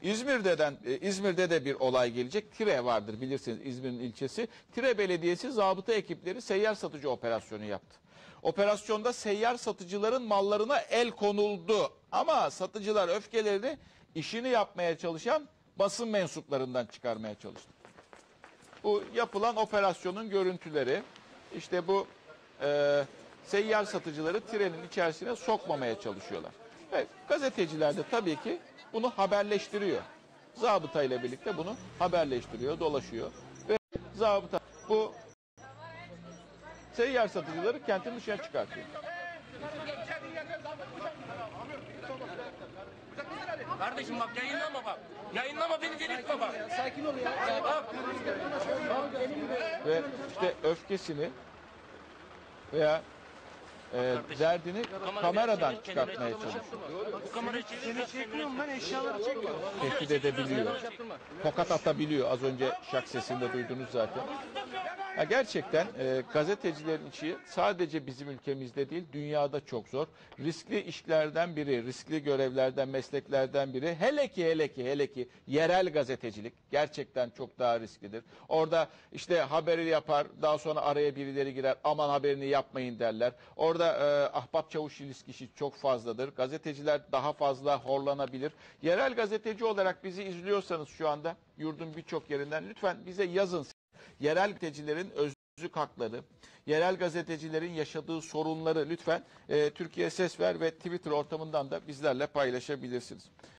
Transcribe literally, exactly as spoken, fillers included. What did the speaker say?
İzmir'den e, İzmir'de de bir olay gelecek. Tire vardır bilirsiniz, İzmir'in ilçesi. Tire Belediyesi zabıta ekipleri seyyar satıcı operasyonu yaptı. Operasyonda seyyar satıcıların mallarına el konuldu. Ama satıcılar öfkelerini işini yapmaya çalışan basın mensuplarından çıkarmaya çalıştı. Bu yapılan operasyonun görüntüleri, işte bu e, seyyar satıcıları trenin içerisine sokmamaya çalışıyorlar. Ve gazeteciler de tabii ki bunu haberleştiriyor. Zabıta ile birlikte bunu haberleştiriyor, dolaşıyor. Ve zabıta bu seyyar satıcıları kentin dışına çıkartıyor. Kardeşim bak yayınlama bak. Yayınlama beni delirtme bak. Sakin ol ya. Bak. Ve işte öfkesini veya e, derdini kameradan çıkartmaya çalışıyor. Bu kamerayı çevir. Çekiyorum ben, eşyaları çekiyorum. Tehdit edebiliyor. Tokat atabiliyor. Az önce şak sesinde duydunuz zaten. Ya gerçekten e, gazetecilerin işi sadece bizim ülkemizde değil, dünyada çok zor. Riskli işlerden biri, riskli görevlerden, mesleklerden biri. Hele ki hele ki hele ki yerel gazetecilik gerçekten çok daha risklidir. Orada işte haberi yapar, daha sonra araya birileri girer, aman haberini yapmayın derler. Orada e, ahbap çavuş ilişkisi çok fazladır. Gazeteciler daha fazla horlanabilir. Yerel gazeteci olarak bizi izliyorsanız şu anda yurdun birçok yerinden lütfen bize yazın. Yerel gazetecilerin özlük hakları, yerel gazetecilerin yaşadığı sorunları lütfen e, Türkiye Ses Ver ve Twitter ortamından da bizlerle paylaşabilirsiniz.